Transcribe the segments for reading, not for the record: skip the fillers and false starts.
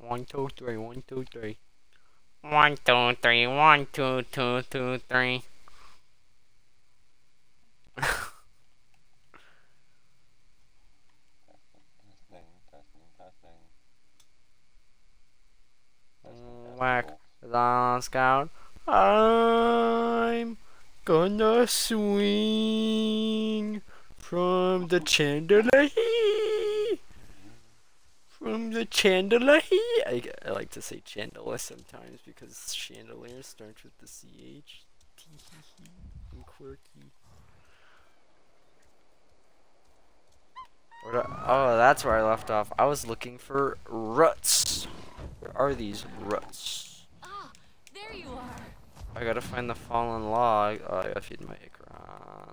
1, 2, 3, 1, 2, 3. 1, 2, 3, 1, 2, 2, 2, 3. Whack the scout. I'm gonna swing from the chandelier. From the chandelier. I like to say chandelier sometimes because chandelier starts with the CH. I'm quirky. Oh, that's where I left off. I was looking for ruts. Where are these ruts? Ah, there you are. I gotta find the fallen log. Oh, I gotta feed my Ikran.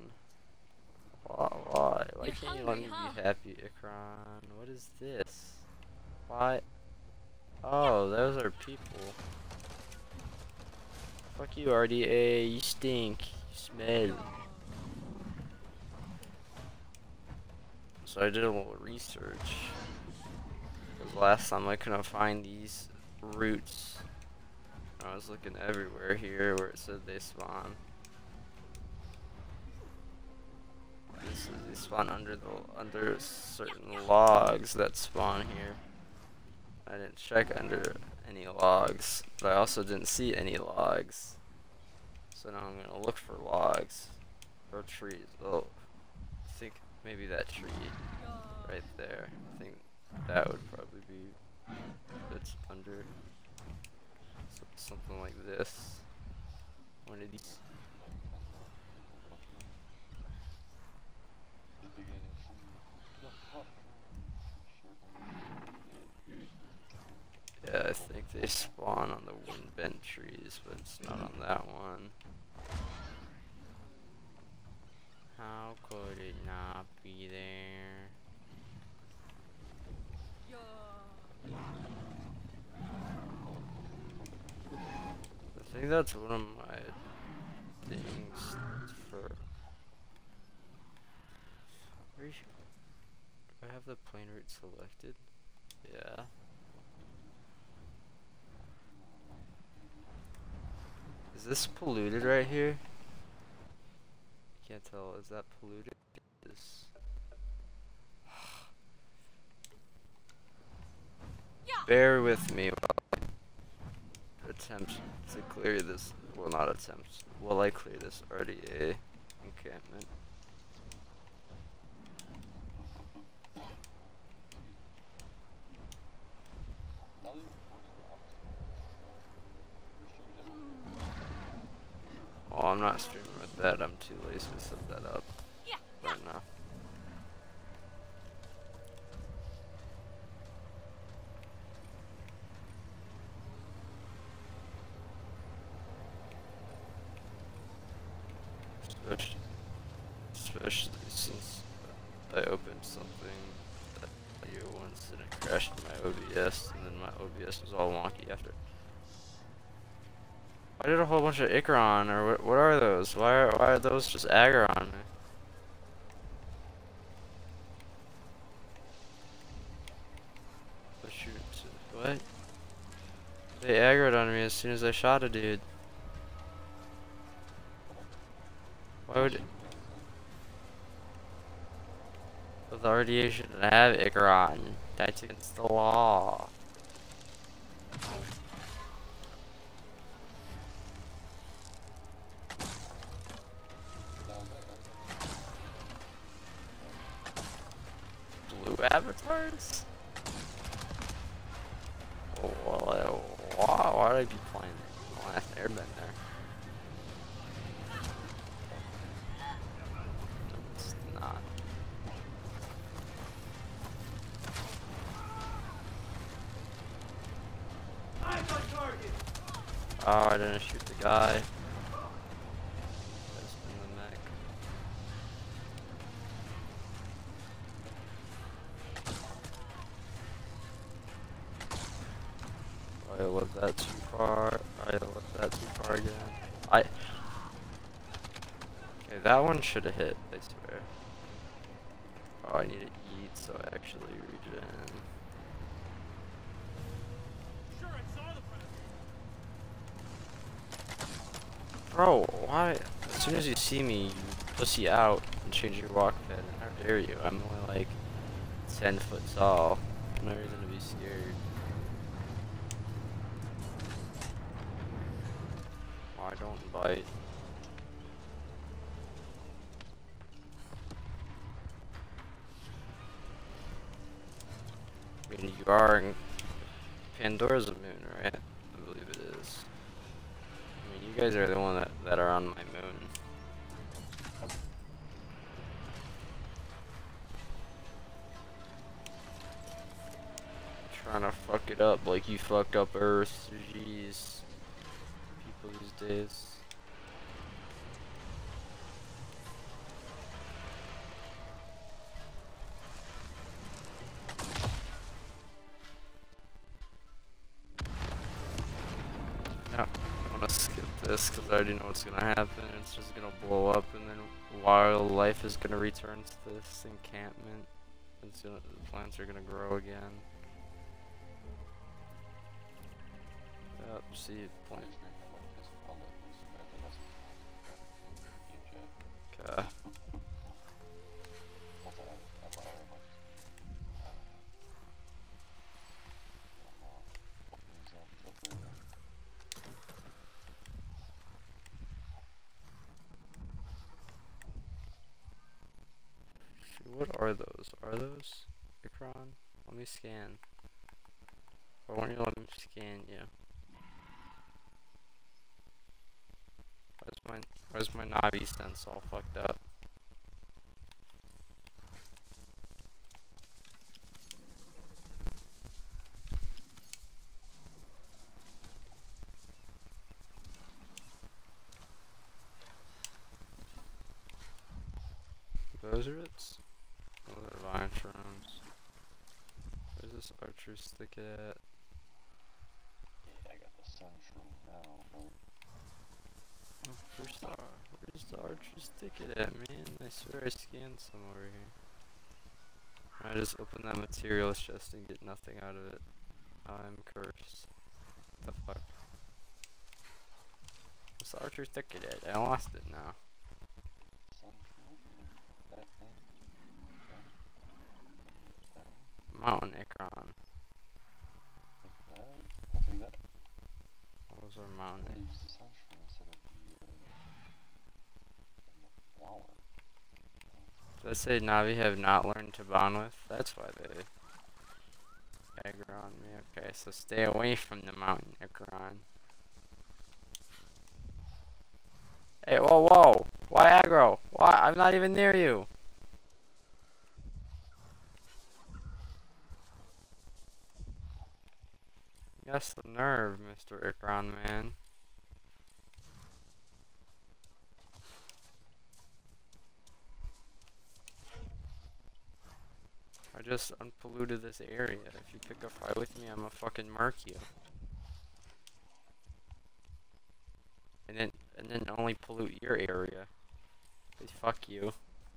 Why? Why can't you let me be happy, Ikran? What is this? Why? Oh, those are people. Fuck you, RDA. You stink. You smell. So I did a little research. Because last time I couldn't find these roots. I was looking everywhere here where it said they spawn. They spawn under certain logs that spawn here. I didn't check under any logs, but I also didn't see any logs. So now I'm gonna look for logs or trees. Oh, I think maybe that tree right there. I think that would probably be it's under something like this. One of these. Yeah, I think they spawn on the wind bent trees, but it's not on that one. How could it not be there? I think that's one of my things for. Do I have the plane route selected? Yeah. Is this polluted right here? Can't tell. Is that polluted? This. Bear with me while I attempt to clear this. Well, not attempt. Will I clear this RDA encampment? Oh, I'm not streaming with that. I'm too lazy to set that up right now. Especially since I opened something that year once and it crashed my OBS, and then my OBS was all wonky after. I did a whole bunch of Ikron, or what are those? Why are those just aggro on me? What? They aggroed on me as soon as I shot a dude. Why would the RDA shouldn't have Ikron? That's against the law. Blue avatars? Oh, well, why would I be playing the last Airbender? It's not. Oh, I didn't shoot the guy. Just in the neck. I left that too far. I left that too far again. Okay, that one should have hit, I swear. Oh, I need to eat so I actually regen. Bro, why? As soon as you see me, you pussy out and change your walk pattern. How dare you? I'm only like 10 foot tall. No reason to be scared. Why don't bite? I mean, you are in Pandora's a moon, right? I believe it is. I mean, you guys are the one that are on my moon. Trying to fuck it up like you fucked up Earth. Jeez. People these days. No, I want to skip this because I already know what's gonna happen. It's just gonna blow up, and then wildlife is gonna return to this encampment. The plants are gonna grow again. Yep, see, plant. Okay. What are those? Are those Ikron? Let me scan. Why won't you let me scan you? Where's my Navi sense all fucked up? Those are it? Oh, they're vine shrooms. Where's this archer stick at? Yeah, I got the sun shroom now, but... Oh, where's the archer stick it at, man? I swear I scanned some over here. I just opened that materials chest and get nothing out of it. I'm cursed. What the fuck? What's the archer stick it at? I lost it now. Sun shroom? That thing? Mountain Ikron. Like that? I'll take that. What was our mountain? I use the sun shroom instead of the flower. Does that say Navi have not learned to bond with? That's why they aggro on me. Okay, so stay away from the mountain Ikron. Hey, whoa, whoa! Why aggro? Why? I'm not even near you! Yes, the nerve, Mr. Ikron, man. I just unpolluted this area. If you pick a fight with me, I'ma fucking mark you. And then only pollute your area. Please fuck you.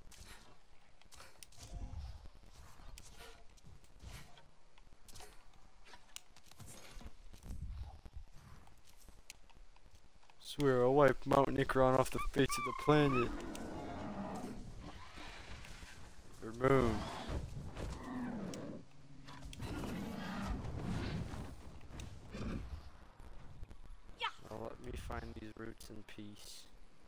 Swear I'll wipe Mount Ikron off the face of the planet. Or moon. Now let me find these roots in peace.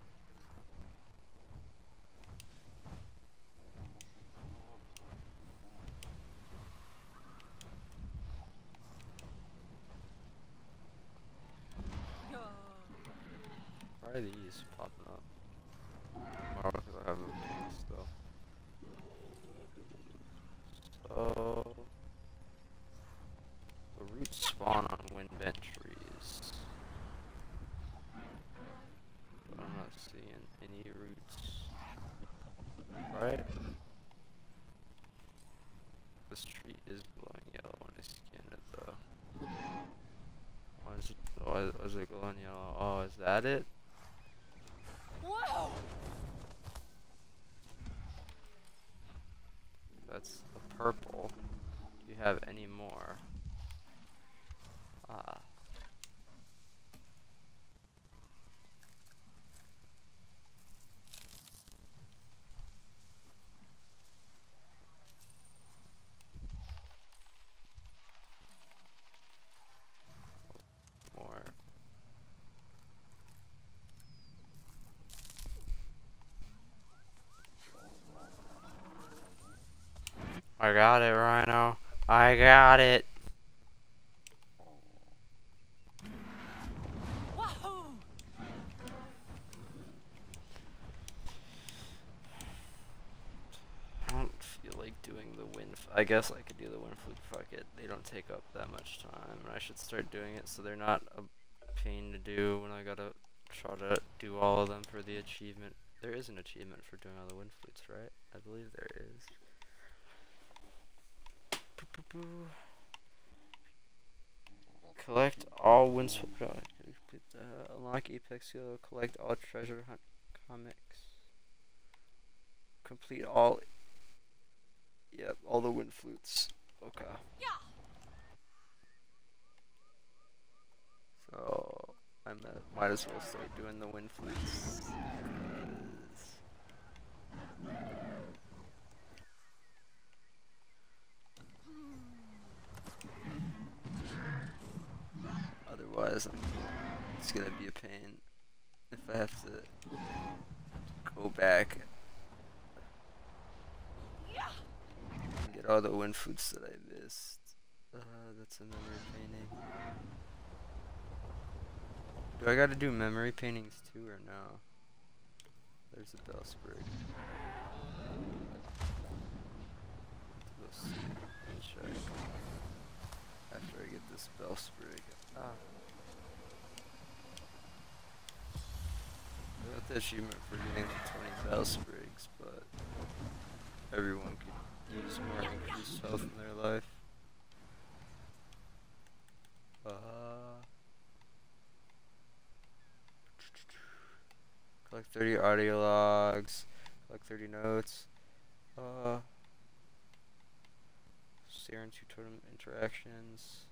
Why are these popping up? Oh, because I have them pink still. So the roots spawn on windbent trees. But I'm not seeing any roots. Right? This tree is glowing yellow when I scan it though. Why is it glowing yellow? Oh, is that it? Whoa! That's a purple. Do you have any more? Ah. I got it, Rhino. I got it. Wahoo! I don't feel like doing the wind. I guess I could do the wind flute. Fuck it. They don't take up that much time, and I should start doing it so they're not a pain to do when I gotta try to do all of them for the achievement. There is an achievement for doing all the wind flutes, right? I believe there is. Collect all wind unlock Apex Hero. Collect all treasure hunt comics. Complete all. Yep, all the wind flutes. Okay. Yeah. So I might as well start doing the wind flutes. Otherwise, it's gonna be a pain if I have to go back and get all the wind flutes that I missed. That's a memory painting. Do I gotta do memory paintings too or no? There's a Bellsprig. Let's see. Check. After I get this Bellsprig. Ah. I got the achievement for getting the 20 Bellsprigs, but everyone could use more increased health in their life. Collect 30 audio logs. Collect 30 notes. Stare into totem interactions.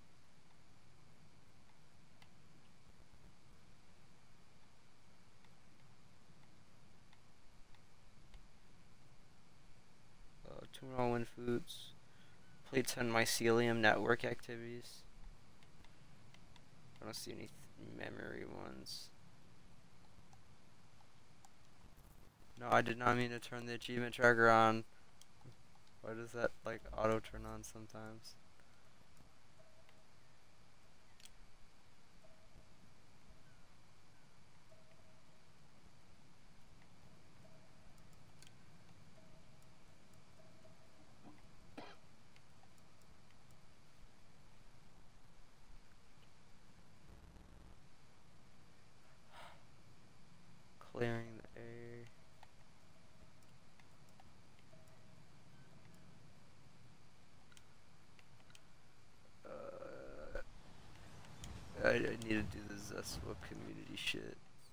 Tune all wind foods. Play 10 mycelium network activities. I don't see any memory ones. No, I did not mean to turn the achievement tracker on. Why does that like auto turn on sometimes? Clearing the air. I need to do the Zeswa community shit.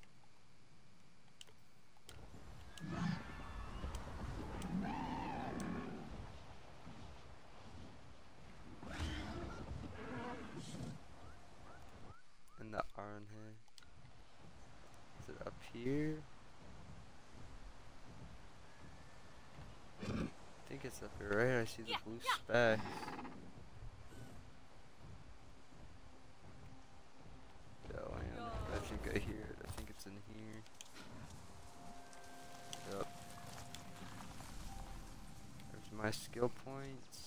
And the iron head. Is it up here? I think it's up here, right? I see the blue specks. Oh, I think I hear it. I think it's in here. Yep. There's my skill points.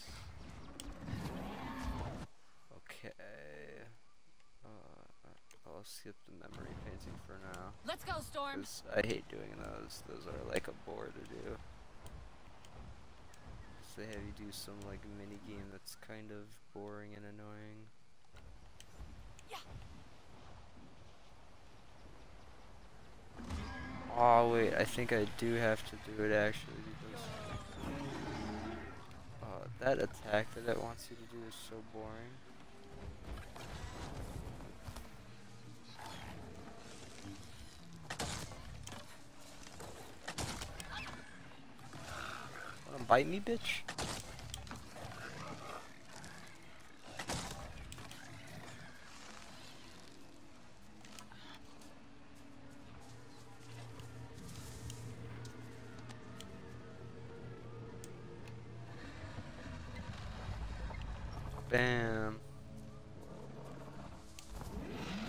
Okay. I'll skip the memory painting for now. Let's go, Storm. 'Cause I hate doing those. Those are like a bore to do. So they have you do some like mini game that's kind of boring and annoying. Yeah. Oh wait, I think I do have to do it actually because that attack that it wants you to do is so boring. Wanna bite me, bitch? Bam.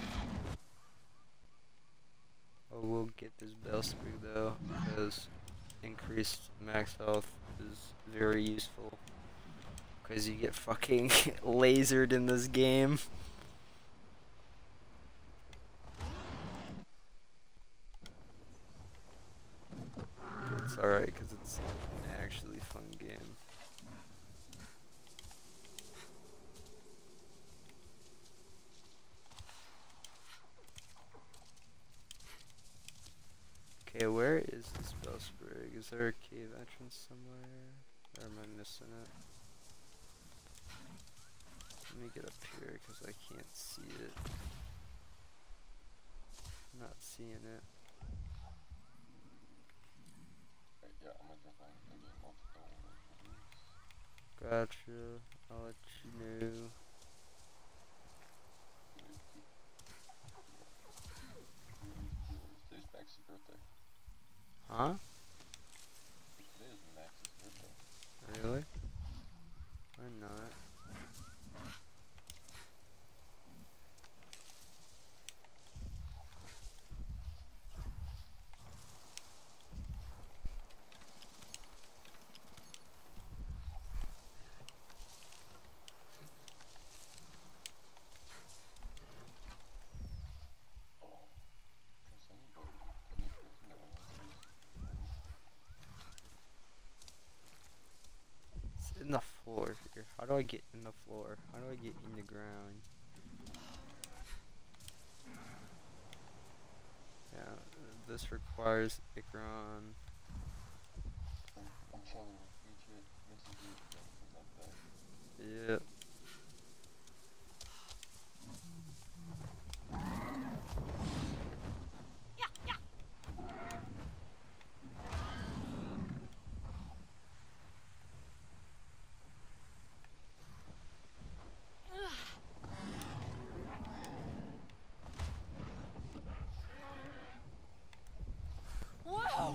Oh, we'll get this Bellsprig though, because increased max health is very useful. Because you get fucking lasered in this game. It's alright because it's an actually fun game. Okay, where is this Bellsprig? Is there a cave entrance somewhere? Or am I missing it? Let me get up here because I can't see it. I'm not seeing it. Right, yeah, I'm gonna drop in and get multiple reviews. Gotcha. I'll let you know. Today's Max's birthday. Huh? Today is Max's birthday. Really? Why not? Trust anybody. Any person that wants this. It's in the floor here. How do I get in the floor? How do I get in the ground? Yeah, this requires Ikron. I'm telling you, feature message you something like that. Yep. Whoa!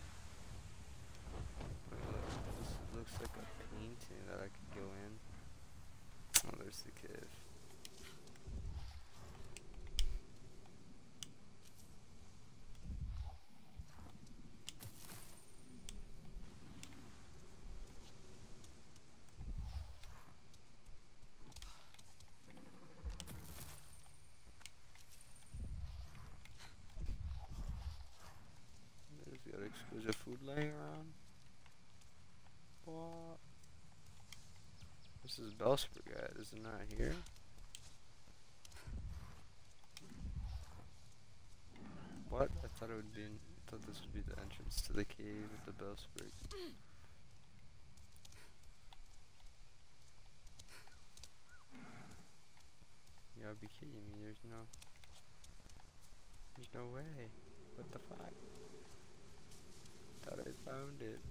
This looks like a painting that I could go in. Oh, there's the cave. There's got exquisite food laying around. What? This is Bellsprig at, is it not here? What? I thought it would be I thought this would be the entrance to the cave with the Bellsprig. You gotta be kidding me, there's no way. What the fuck? Thought I found it.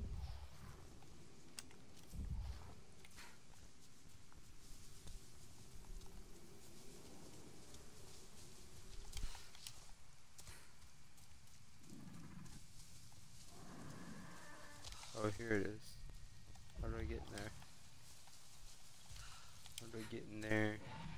Oh, here it is. How do I get in there? How do I get in there?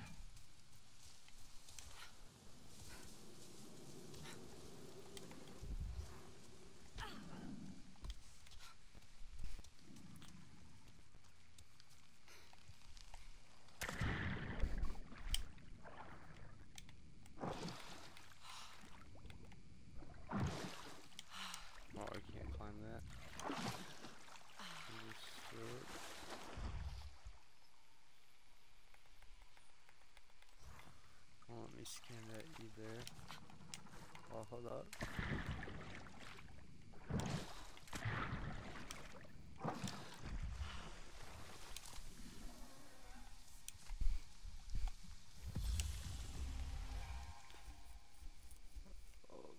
Oh, I can't climb that. Understood. Won't let me scan that either. Oh, hold up. Oh,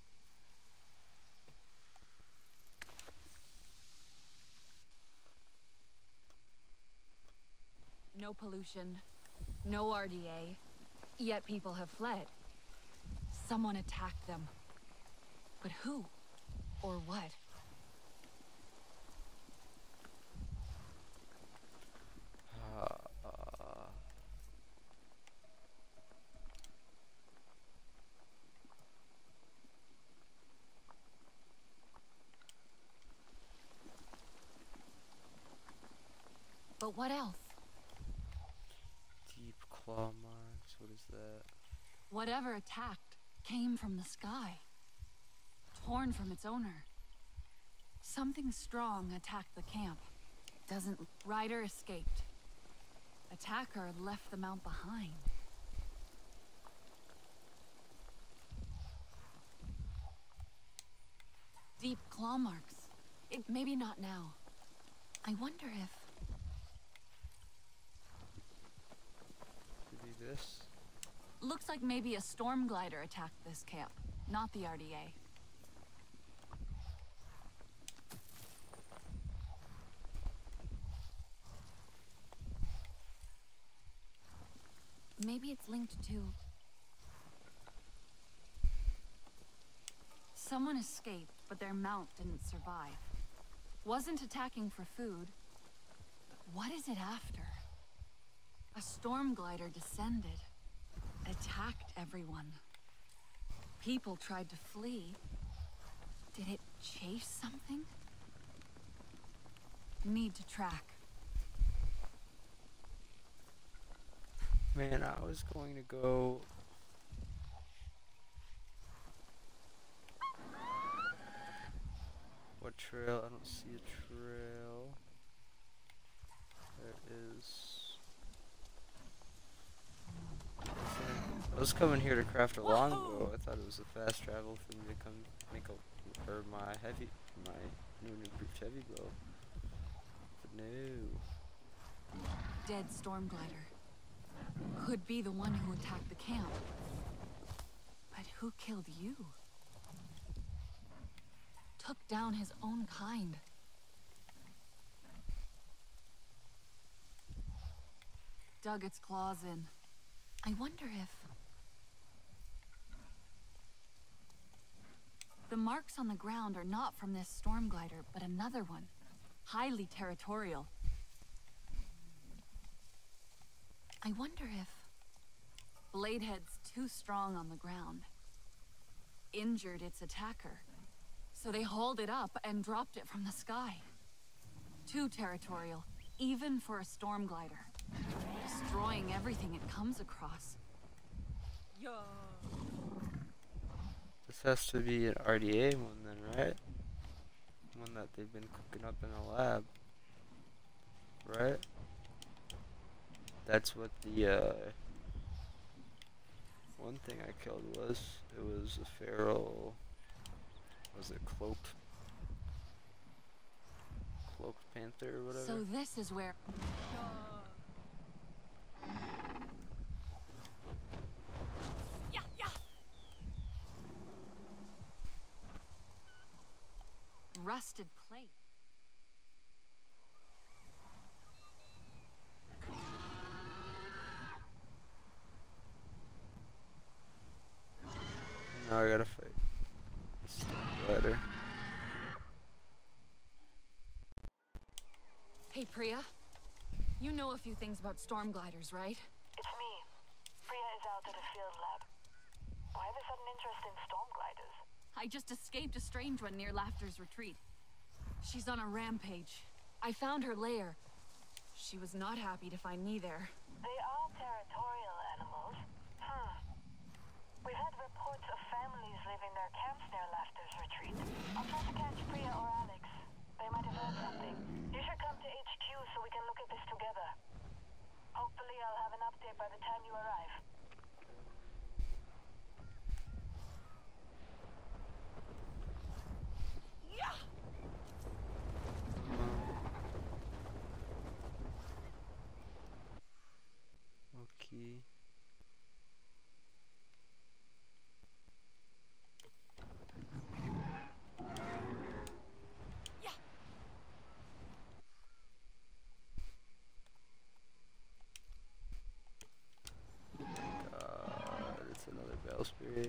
No pollution, no RDA, yet people have fled. Someone attacked them. But who? Or what? But what else? Deep claw marks. What is that? Whatever attacked came from the sky, torn from its owner. Something strong attacked the camp. Ryder escaped. Attacker left the mount behind. Deep claw marks. Maybe not now. I wonder if... Could be this. Looks like maybe a storm glider attacked this camp, not the RDA. Maybe it's linked to... Someone escaped, but their mount didn't survive. Wasn't attacking for food. But what is it after? A storm glider descended. Attacked everyone. People tried to flee. Did it chase something? Need to track. Man, I was going to go... What trail? I don't see a trail. There is... I was coming here to craft a longbow. I thought it was a fast travel for me to come make a... or my new improved heavy bow. But no. Dead storm glider. Could be the one who attacked the camp. But who killed you? Took down his own kind. Dug its claws in. I wonder if... The marks on the ground are not from this storm glider, but another one. Highly territorial. I wonder if... Bladehead's too strong on the ground. Injured its attacker. So they hauled it up and dropped it from the sky. Too territorial, even for a storm glider. Destroying everything it comes across. This has to be an RDA one then, right? One that they've been cooking up in a lab. Right? That's what the one thing I killed was. It was a feral... Was it cloaked panther or whatever? So this is where... Rusted plate. Now I gotta fight. Glider. Hey, Priya. You know a few things about storm gliders, right? It's me. Priya is out at a field lab. Why the sudden interest in storm gliders? I just escaped a strange one near Laughter's retreat. She's on a rampage. I found her lair. She was not happy to find me there. They are territorial animals. We've had reports of families leaving their camps near Laughter's retreat. I'll try to catch Priya or Alex. They might have heard something. You should come to HQ so we can look at this together. Hopefully I'll have an update by the time you arrive. Okay. It's another Bellsprig.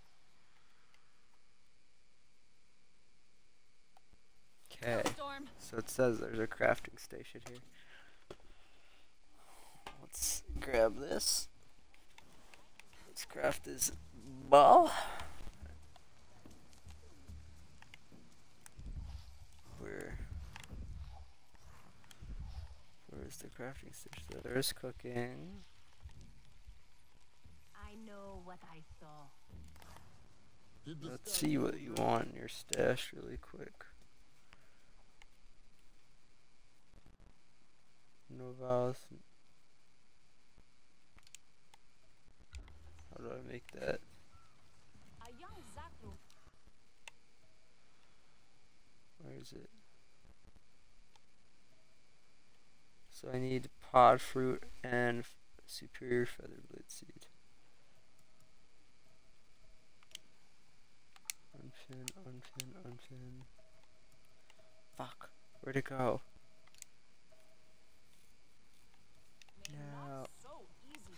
Okay, so So it says there's a crafting station here. Let's grab this. Let's craft this ball. Where's the crafting station? There's cooking. I know what I saw. Let's see what you want in your stash really quick. No vows. How do I make that? A young Zaku. Where is it? So I need pod fruit and superior feather blade seed. Unpin, unpin, unpin. Fuck. Where'd it go? No. So easy.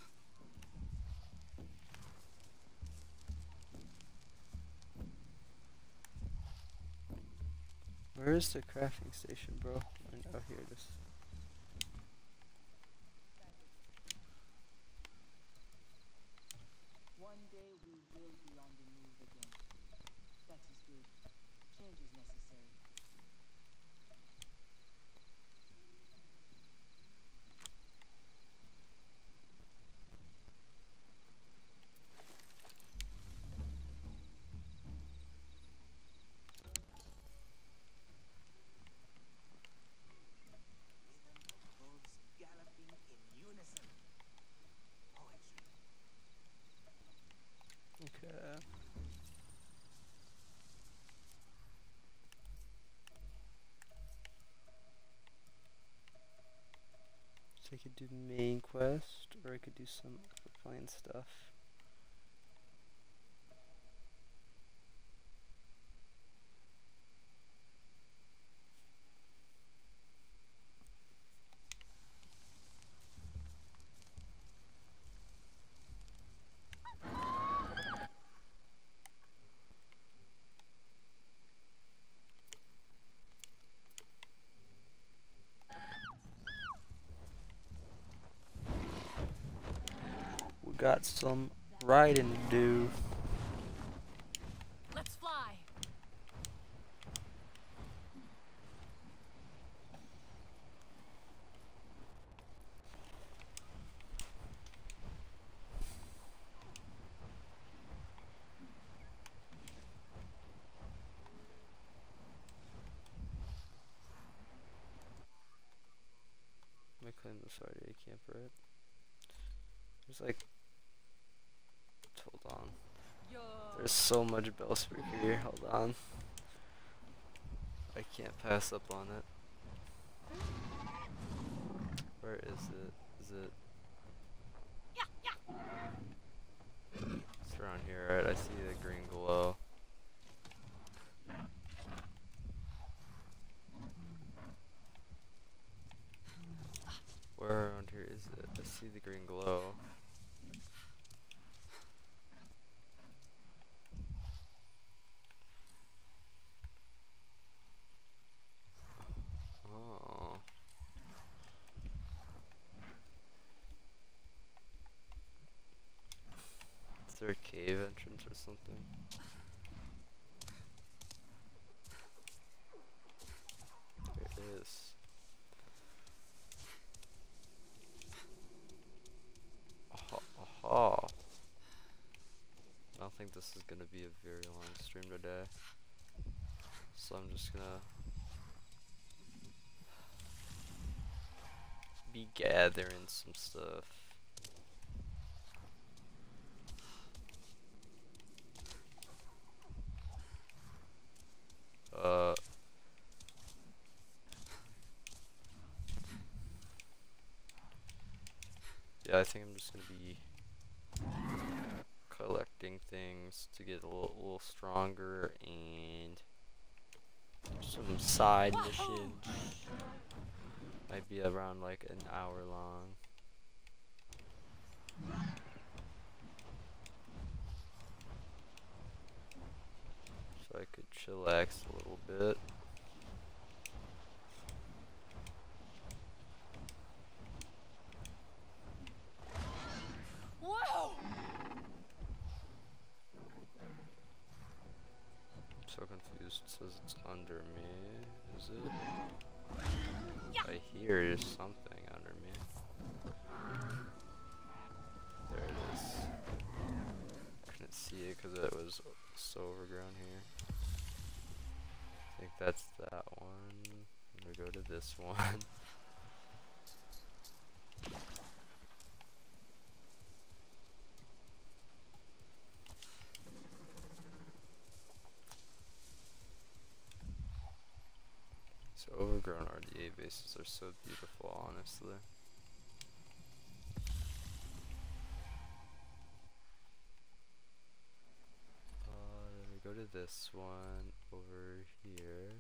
Where is the crafting station, bro? Oh, here it is. One day we will be on the move again. That is good. Change is necessary. Galloping in unison. Poetry. Okay. So I could do main quest, or I could do some of the plain stuff. We got some riding to do. Let's fly. I claim this already, I can't right? There's like, hold on. There's so much Bellsprit here, hold on. I can't pass up on it. Where is it? Is it? It's around here, right? I see the green glow. Where around here is it? I see the green glow. Oh. Is there a cave entrance or something? There it is. Oh, I don't think this is gonna be a very long stream today, so I'm just gonna be gathering some stuff. Yeah, I think I'm just gonna be collecting things to get a little stronger and some side missions. Might be around like an hour long. So I could chillax a little bit. confused. It says it's under me. Is it? I hear something under me. There it is. Couldn't see it because it was so overgrown here. I think that's that one. I'm gonna go to this one. So overgrown RDA bases are so beautiful, honestly. Then we go to this one over here.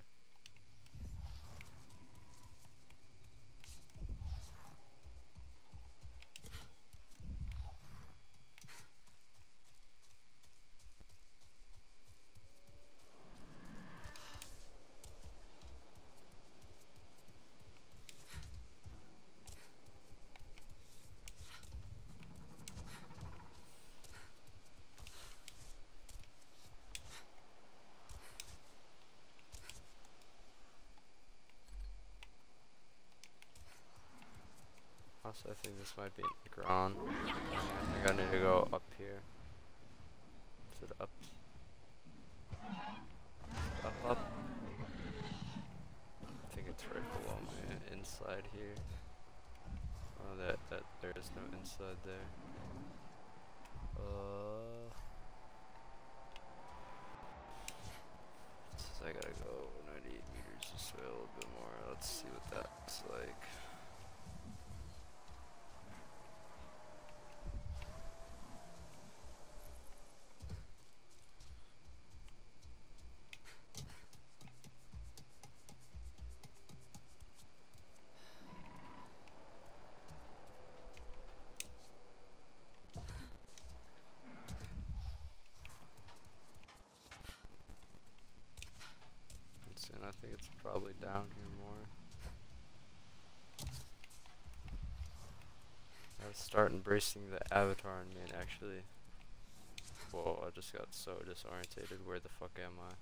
Also, I think this might be Negron. I think I need to go up here. Is it up? Up. I think it's right below my inside here. Oh, that there is no inside there. Says I gotta go 98 meters this way a little bit more. Let's see what that's like. And I think it's probably down here more. Gotta start embracing the avatar in me and actually. Whoa, I just got so disorientated. Where the fuck am I?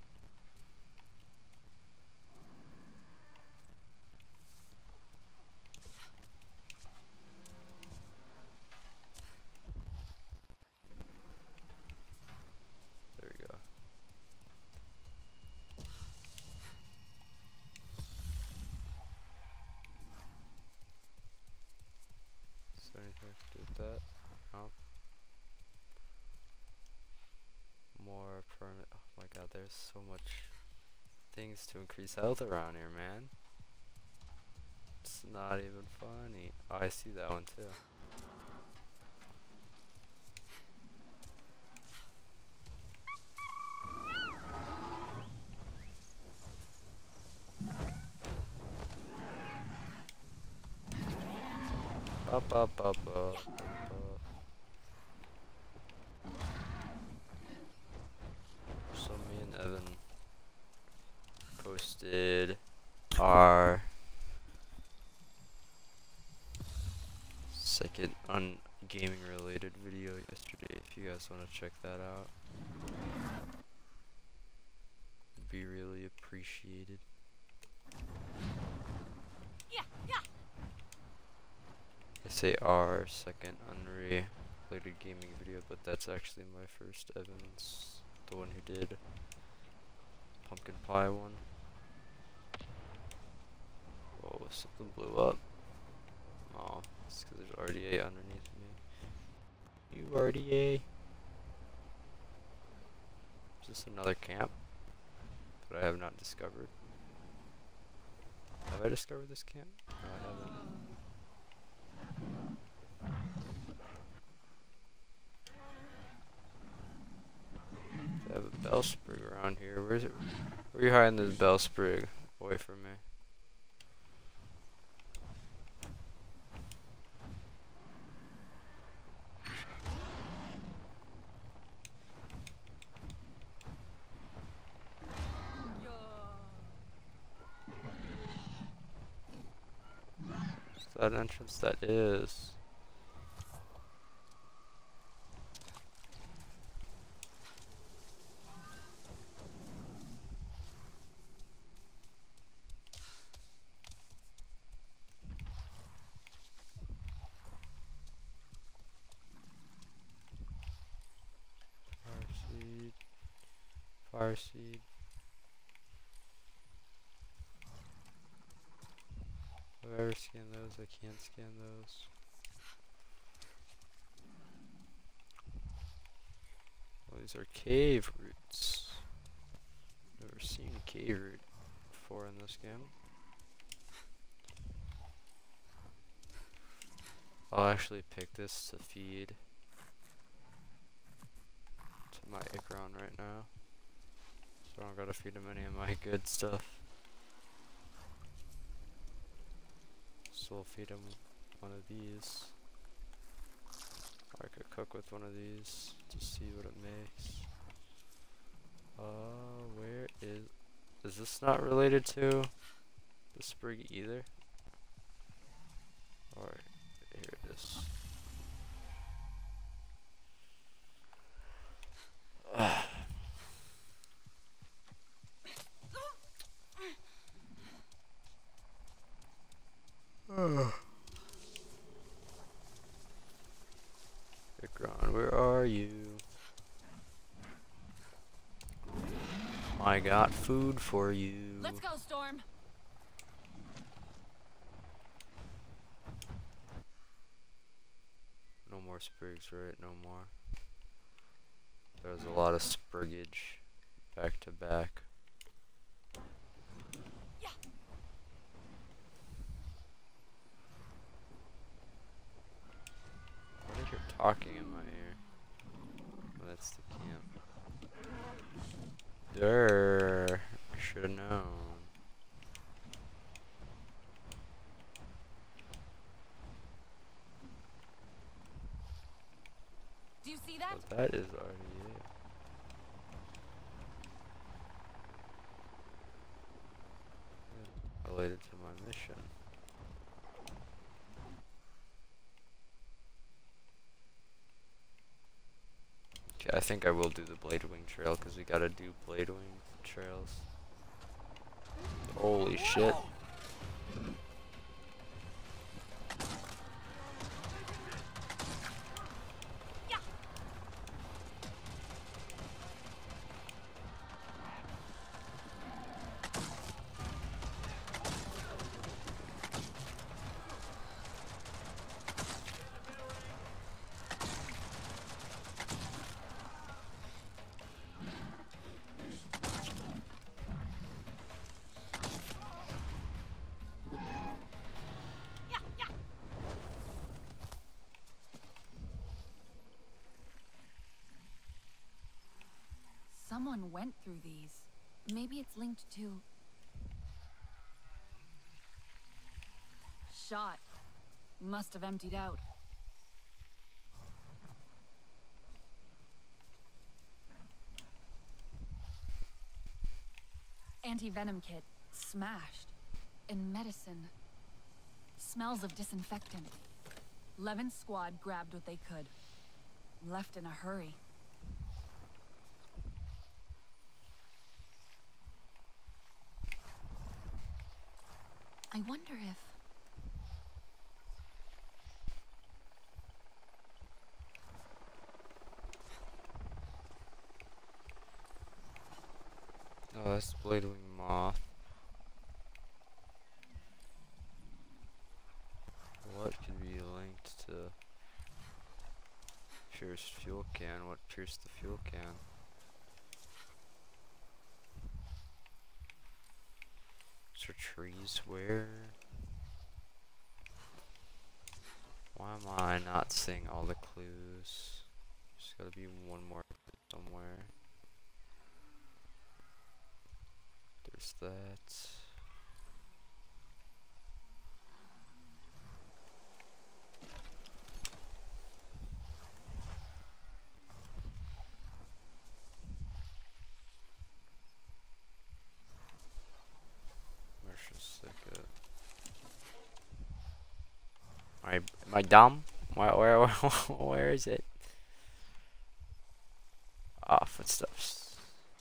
There we go. Is there anything I can do with that? No. More permanent. Oh my god, there's so much things to increase health around here, man. It's not even funny. Oh, I see that one too. Up. So me and Evan posted our second gaming related video yesterday. If you guys want to check that out, it'd be really appreciated. I say our second unrelated gaming video, but that's actually my first. Evan's the one who did pumpkin pie one. Whoa, something blew up. Oh, it's because there's RDA underneath me. You RDA. Is this another camp that I have not discovered? Have I discovered this camp? No, I haven't. I have a bell sprig around here. Where is it? Where are you hiding this bell sprig? Away from me. What's that entrance? That is. fire seed. Have I ever scanned those? I can't scan those. Well, these are cave roots. Never seen a cave root before in this game. I'll actually pick this to feed to my Ikron right now. So I don't gotta feed him any of my good stuff. So I'll feed him one of these. Or I could cook with one of these to see what it makes. Where is this not related to the sprig either? Or here it is. Ikron, where are you? I got food for you. Let's go, Storm. No more sprigs, right? No more. There was a lot of spriggage back to back. Yeah. What is your talking in my ear? Oh, that's the camp. Durr. I should have known. Do you see that? But that is already it. Yeah, related to my mission. Okay, I think I will do the Bladewing trail because we gotta do Bladewing trails. Holy shit. Someone went through these. Maybe it's linked to... Shot. Must have emptied out. Anti-venom kit. Smashed. And medicine. Smells of disinfectant. Levin's squad grabbed what they could. Left in a hurry. I wonder if... Oh, that's Bladewing Moth. What could be linked to pierced fuel can? What pierced the fuel can? Is there trees where? Why am I not seeing all the clues? There's gotta be one more somewhere. There's that. Am I dumb? Where is it? Ah, footsteps.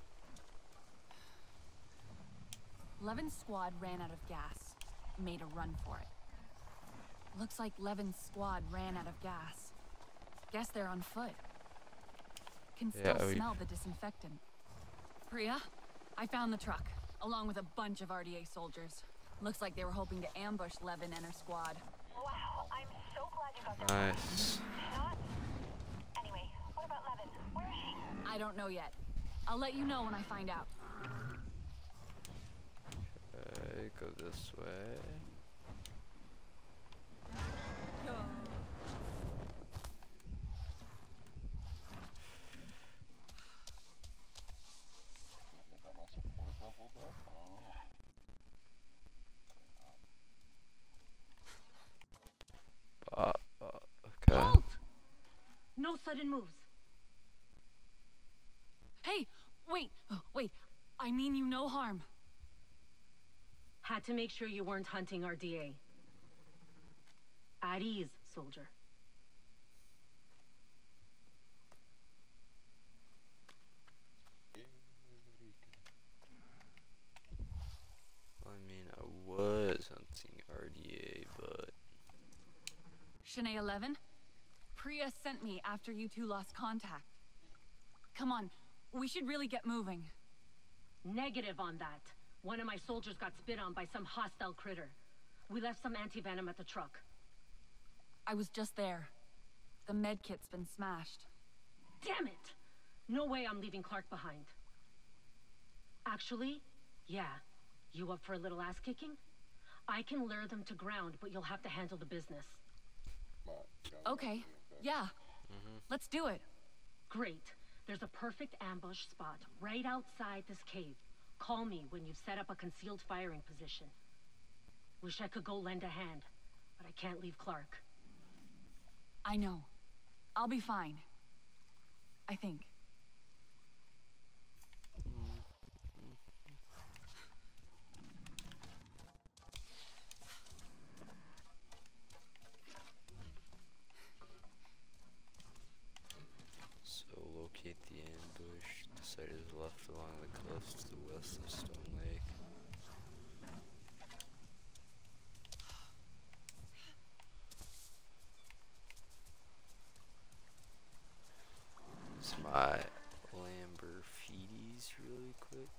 Levin's squad ran out of gas. Made a run for it. Looks like Levin's squad ran out of gas. Guess they're on foot. Can still smell the disinfectant. Priya, I found the truck, along with a bunch of RDA soldiers. Looks like they were hoping to ambush Levin and her squad. Wow, I'm so glad you got that. Nice. Not. Anyway, what about Levin? Where is she? I don't know yet. I'll let you know when I find out. Okay, go this way. I got my support level back. Okay. Halt! No sudden moves. Hey, wait, wait. I mean you no harm. Had to make sure you weren't hunting RDA. At ease, soldier. I mean, I was hunting RDA, but Shanae 11? Priya sent me after you two lost contact. Come on, we should really get moving. Negative on that. One of my soldiers got spit on by some hostile critter. We left some anti-venom at the truck. I was just there. The medkit's been smashed. Damn it! No way I'm leaving Clark behind. Actually, yeah. You up for a little ass kicking? I can lure them to ground, but you'll have to handle the business. Okay, yeah. Let's do it. Great. There's a perfect ambush spot right outside this cave. Call me when you've set up a concealed firing position. Wish I could go lend a hand, but I can't leave Clark. I know. I'll be fine. I think. so locate the ambush. The site is left along the cliffs to the west of Stone Lake. It's my Lamborghinis really quick.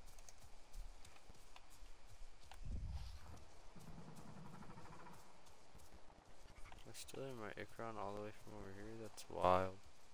Am I still in my Ikron all the way from over here? That's wild.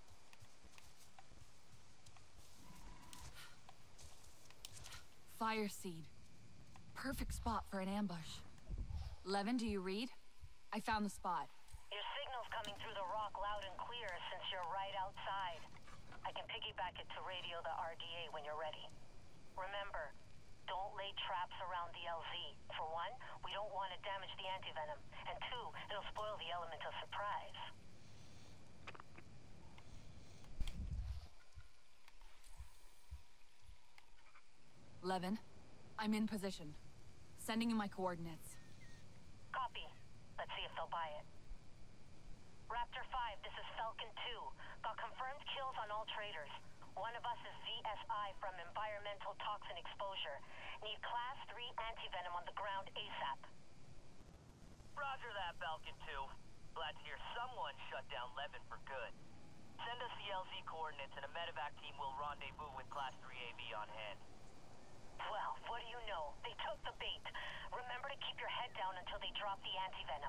Fire seed. Perfect spot for an ambush. Levin, do you read? I found the spot. Your signal's coming through the rock loud and clear since you're right outside. I can piggyback it to radio the RDA when you're ready. Remember, don't lay traps around the LZ. For one, we don't want to damage the antivenom. And two, it'll spoil the element of surprise. Levin, I'm in position. Sending you my coordinates. Copy. Let's see if they'll buy it. Raptor 5, this is Falcon 2. Got confirmed kills on all traders. One of us is VSI from environmental toxin exposure. Need Class 3 antivenom on the ground ASAP. Roger that, Falcon 2. Glad to hear someone shut down Levin for good. Send us the LZ coordinates and a medevac team will rendezvous with Class 3 AV on hand. Well, what do you know? They took the bait. Remember to keep your head down until they drop the antivenom.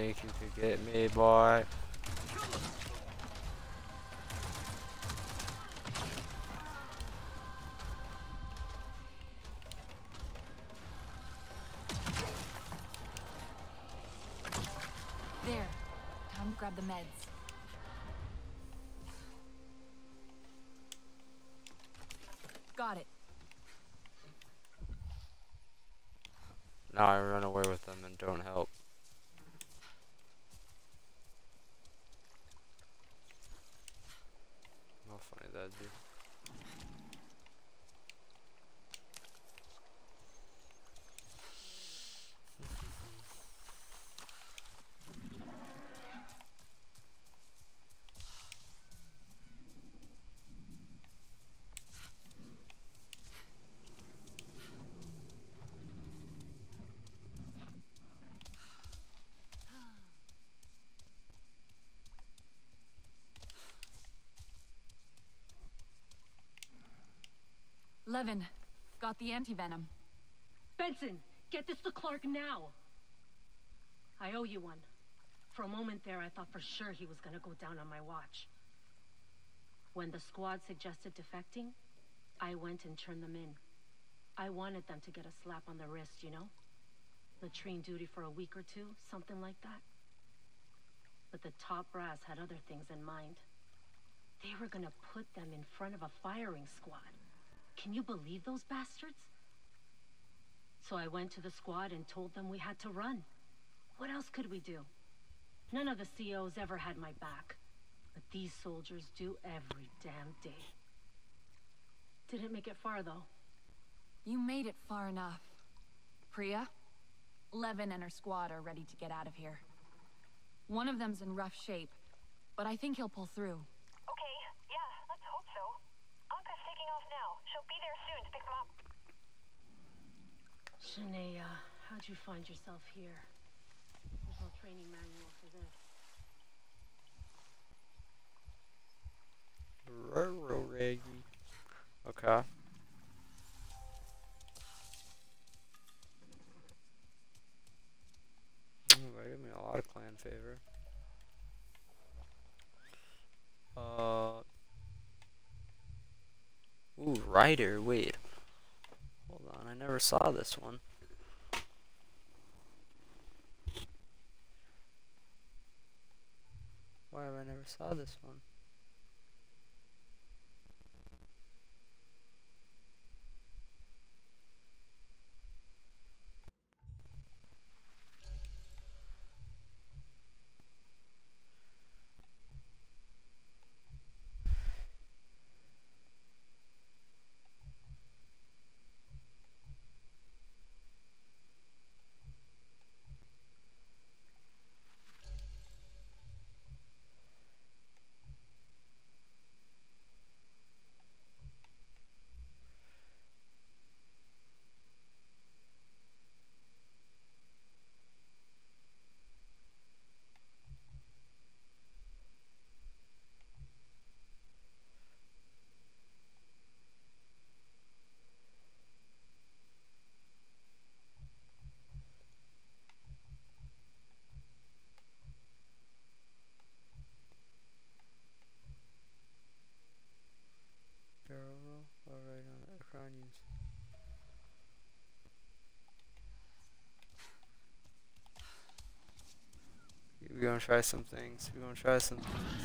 think you could get me, boy? There. Time to grab the meds. Got it. Now I run away with them and don't help. How funny that'd be. Levin, got the anti-venom. Benson, get this to Clark now. I owe you one. For a moment there, I thought for sure he was gonna go down on my watch. When the squad suggested defecting, I went and turned them in. I wanted them to get a slap on the wrist, you know? Latrine duty for a week or two, something like that. But the top brass had other things in mind. They were gonna put them in front of a firing squad. Can you believe those bastards? So I went to the squad and told them we had to run. What else could we do? None of the COs ever had my back. But these soldiers do every damn day. Didn't make it far, though. You made it far enough. Priya, Levin and her squad are ready to get out of here. One of them's in rough shape, but I think he'll pull through. Okay, yeah, let's hope so. Anka's taking off now. She'll be there soon to pick them up. Shania, how'd you find yourself here? There's no training manual for this. Reggie. Okay. They give me a lot of clan favor. Ooh, Ryder, wait. Hold on, I never saw this one. Why have I never saw this one? Alright, on Acronians. We're gonna try some things. We're gonna try some things.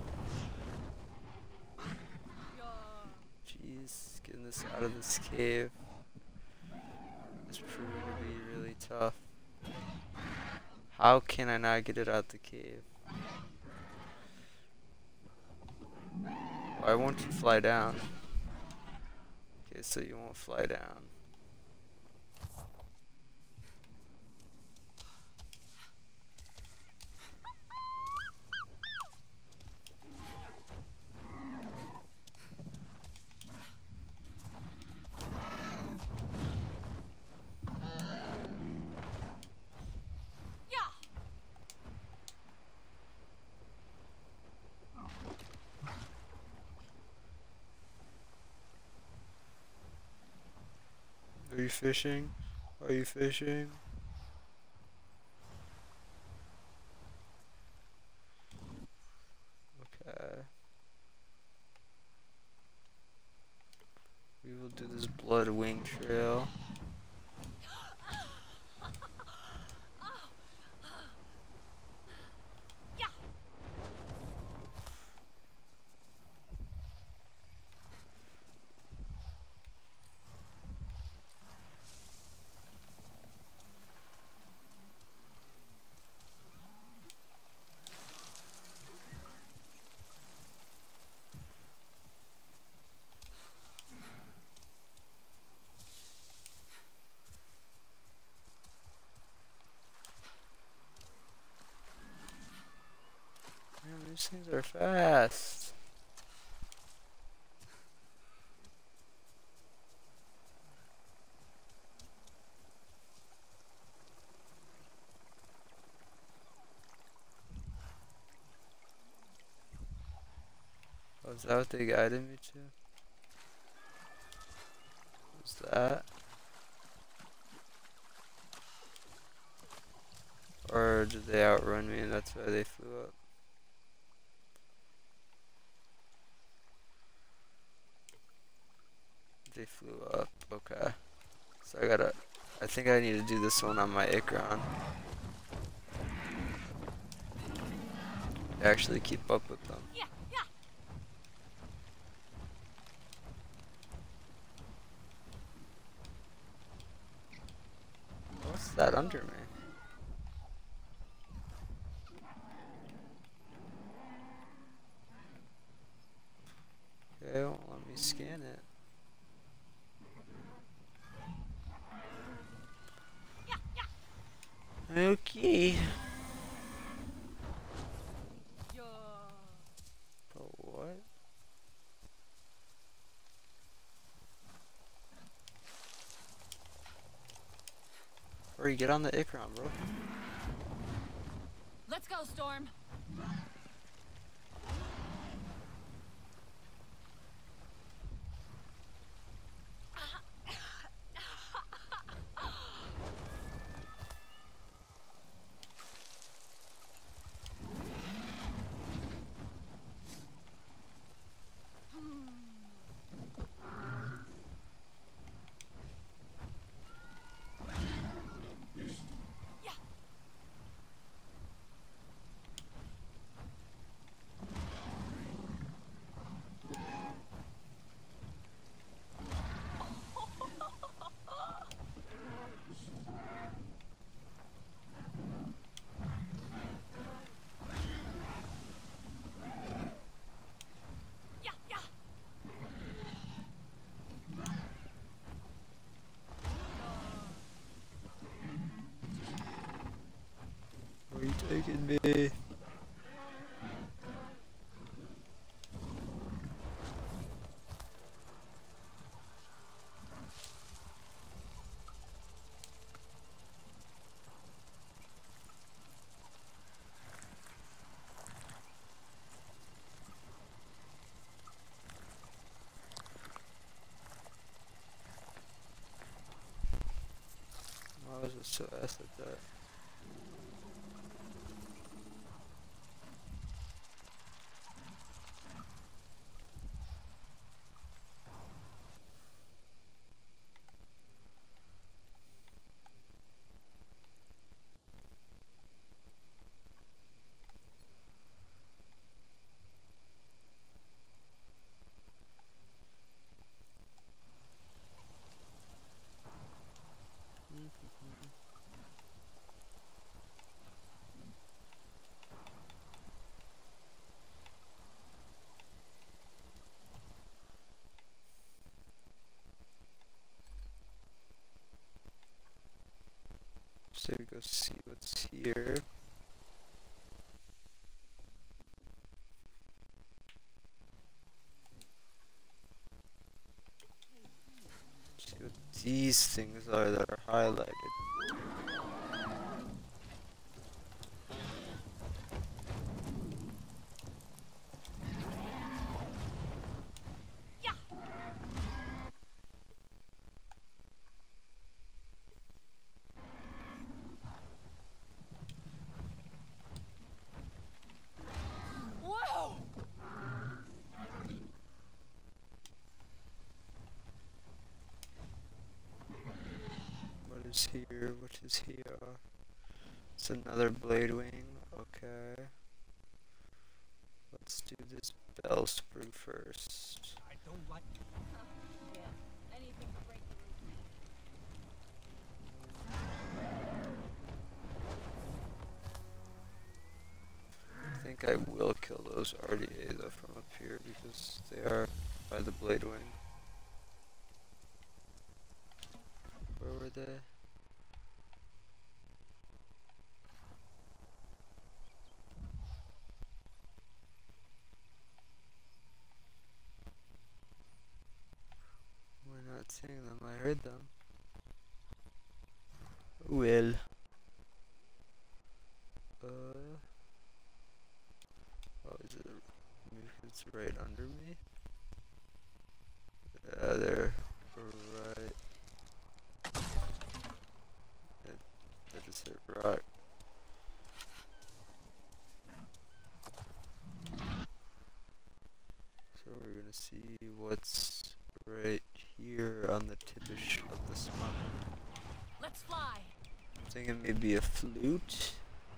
Jeez, getting this out of this cave is proving to be really tough. How can I not get it out the cave? Why won't you fly down? Okay, so you won't fly down. Are you fishing? Are you fishing? do this blood wing trail. Man, these things are fast. Oh, is that what they guided me to? What's that? Or did they outrun me and that's why they flew up? They flew up, okay. So I think I need to do this one on my Ikron. Actually keep up with them. What's that under me? Okay, well, let me scan it. Okay. Oh, what? Hurry, get on the Ikron, bro. Let's go, Storm. Where are you taking me? Why was it so ass like that? So we go see what's here. See what these things are that are highlighted. is here? What is here? It's another blade wing. Okay. Let's do this bell spring first. I don't like. Yeah, anything to break the routine. I think I will kill those RDA though from up here because they are by the blade wing. Where were they? We're not seeing them. I heard them. Well. Oh, is it? Maybe it's right under me. Yeah, they're right. That just hit rock. So we're gonna see what's right here on the tipish of the smut. Let's fly. I'm thinking maybe a flute.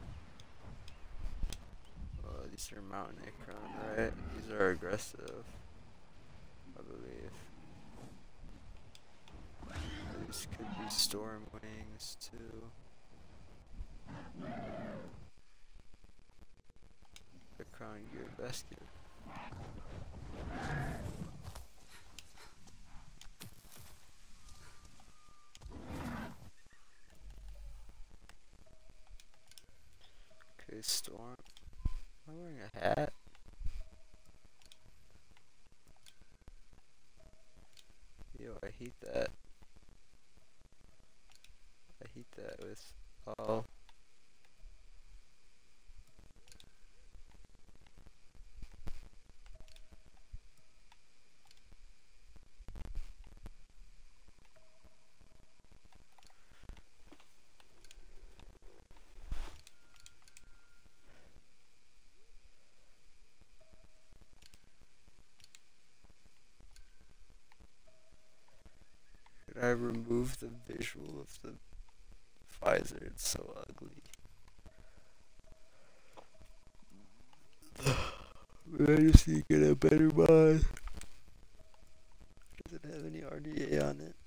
Oh, these are mountain acorn, right? These are aggressive, I believe. These could be storm wings too. The crown gear basket. Okay, storm. Am I wearing a hat? Yo, I hate that. I hate that with all. Could I remove the visual of the visor? It's so ugly. I just need to get a better mod. Does it have any RDA on it?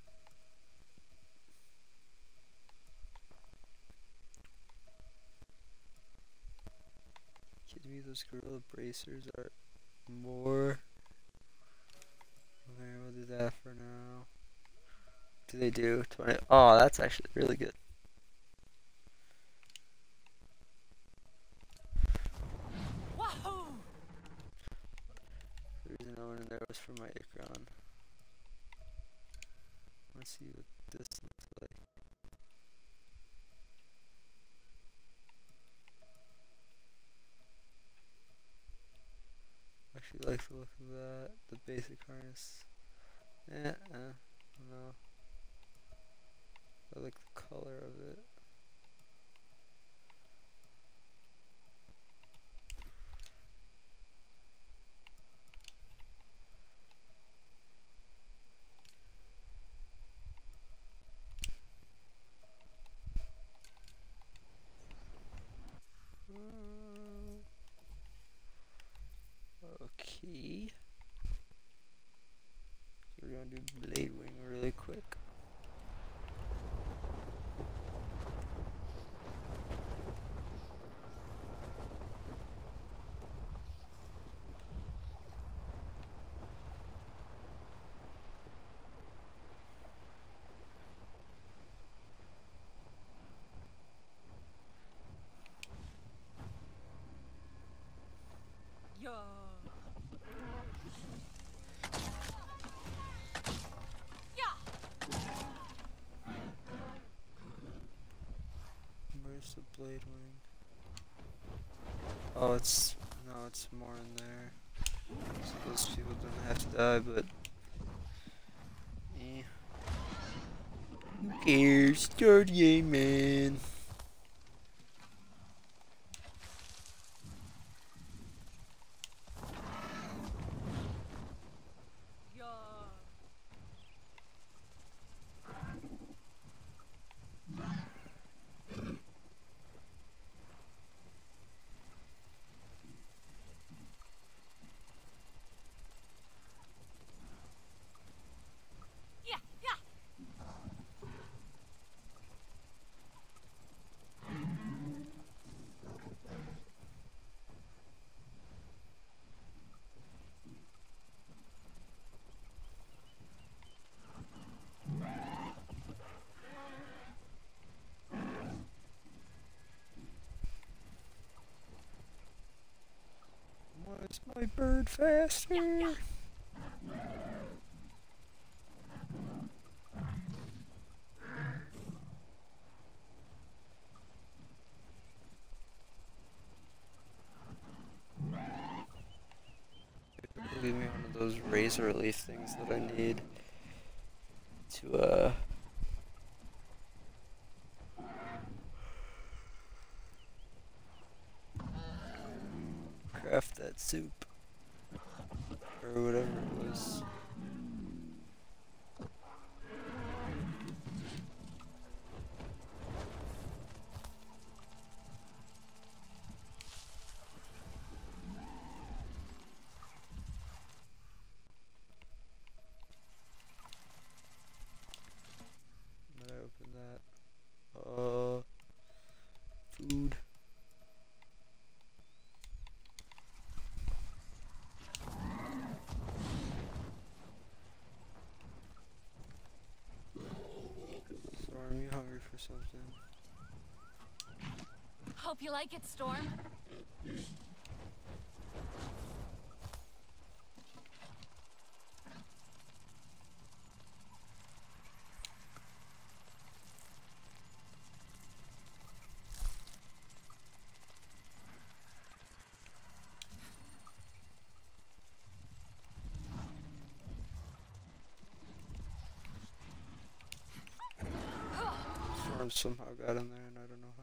Kidding me, those gorilla bracers are more. Okay, we'll do that for now. Do they do 20? Oh, that's actually really good. Wahoo! The reason I went in there was for my Ikron. Let's see what this looks like. I actually like the look of that. The basic harness. No. I like the color of it. Okay. So we're gonna do blade wing really quick. Yo. Where's the blade wing? Oh, it's more in there. So those people don't have to die, but eh. Who cares? 38, man. Yo. my bird faster. Give me one of those razor leaf things that I need to craft that soup or whatever it was. I'm gonna open that. Food. Storm, you hungry for something? Hope you like it, Storm. Storm somehow got in there and I don't know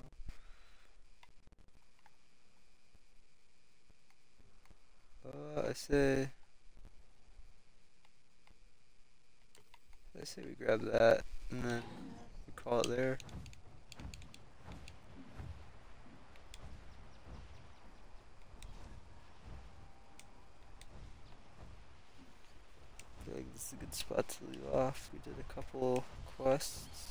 how. I say we grab that and then we call it there. I feel like this is a good spot to leave off. We did a couple quests.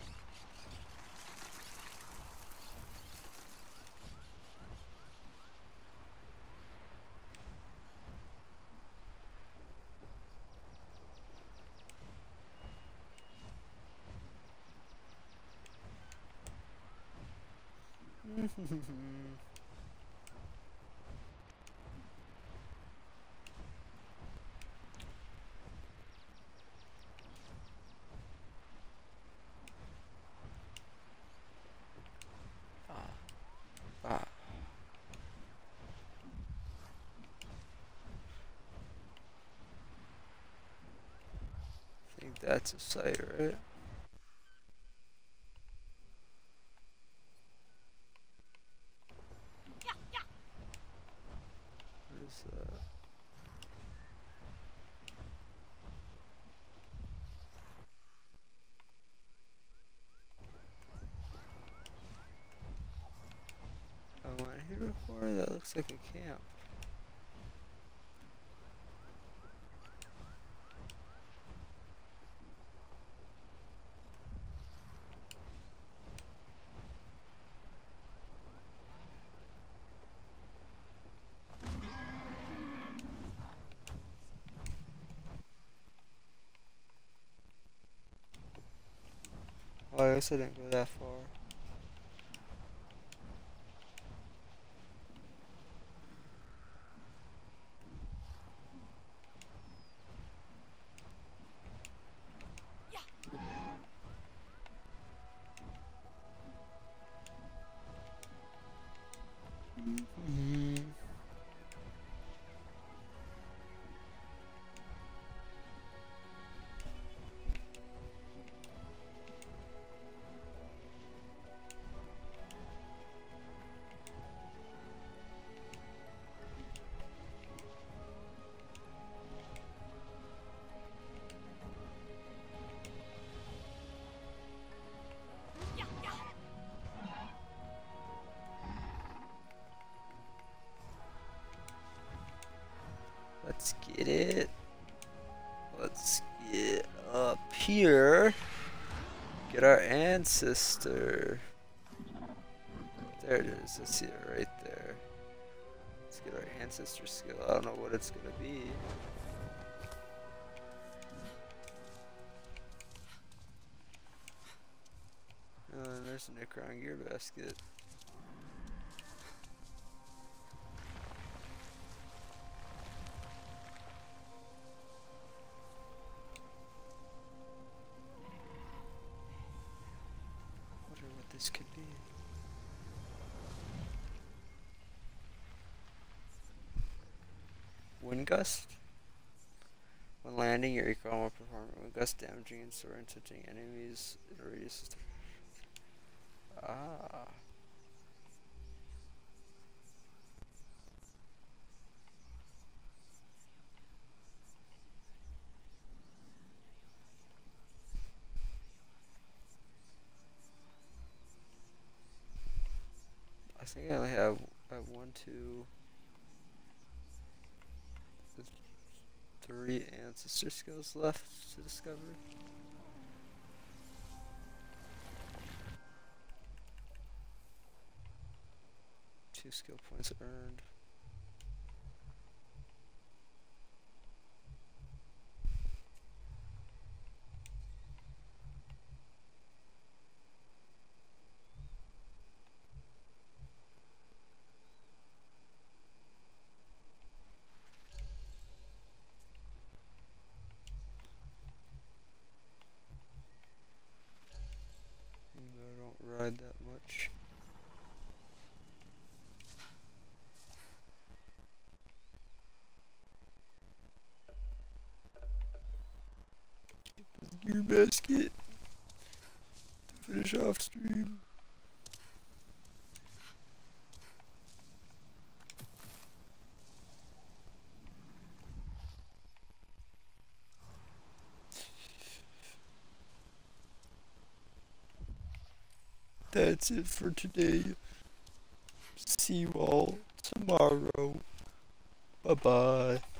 I think that's a site, right? What is that? I went here before? That looks like a camp. Oh, I guess I didn't go that far. Let's get it. Let's get up here. Get our ancestor. There it is. I see it right there. Let's get our ancestor skill. I don't know what it's gonna be. And there's a Necron gear basket. this could be. Wind gust? When landing, your recon will perform a wind gust, damaging and storing touching enemies in a radius of... Ah. I think I only have 1, 2, 3 ancestor skills left to discover. Two skill points earned. I don't ride that much. Gear basket to finish off stream. That's it for today. See you all tomorrow. Bye bye.